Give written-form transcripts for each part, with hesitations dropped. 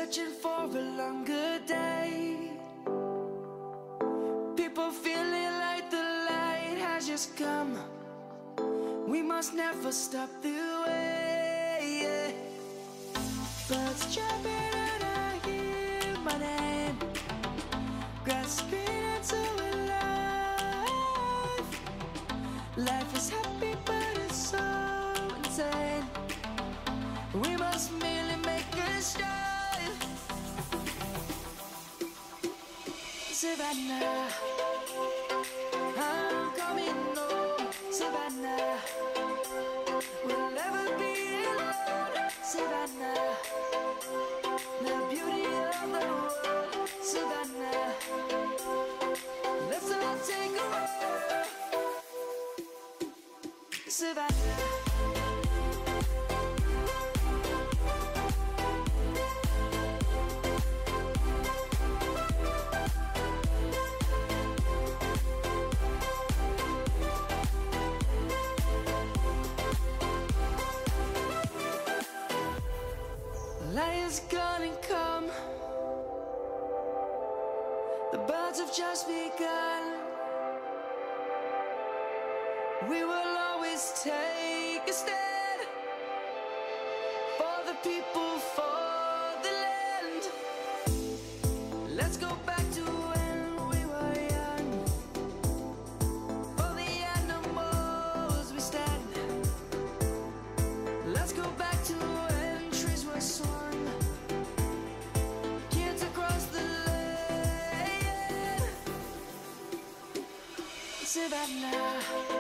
searching for a longer day. People feeling like the light has just come. We must never stop the way. Birds chirping and I hear my name, grasping into a life. Life is happy but it's so insane. We must merely make a start. Savannah, I'm coming home. Savannah, we'll never be alone. Savannah, the beauty of the world. Savannah, let's all take a walk. Savannah. Lion's gonna come. The birds have just begun. We will always take a stand for the people, for the land. Let's go back to when we were young. For the animals we stand. Let's go back to when trees were swung. Kids across the land. Savannah,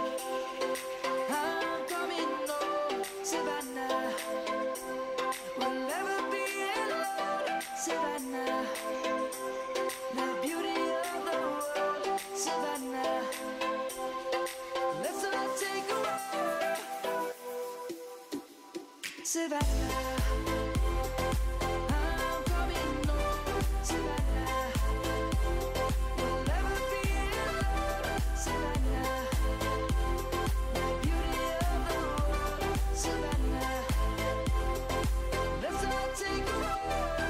I'm coming home. Savannah, we'll never be alone. Savannah, the beauty of the world. Savannah, let's all take a walk. Savannah, I'm coming home. Savannah, we'll never be alone. Savannah, the beauty of the world. Savannah, let's all take a walk.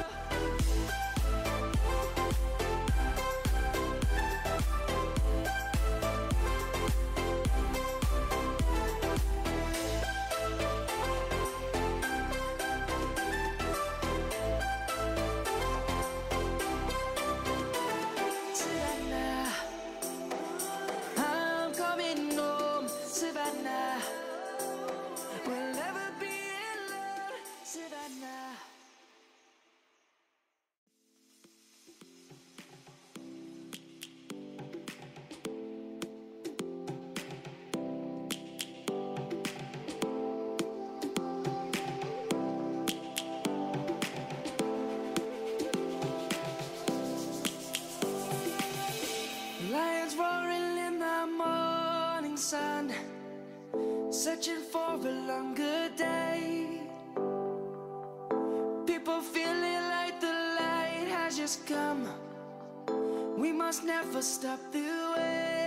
Savannah, I'm coming home. Savannah, we'll never be alone. Savannah. Lions roaring in the morning sun, searching for a longer day. People feeling like the light has just come. We must never stop the way.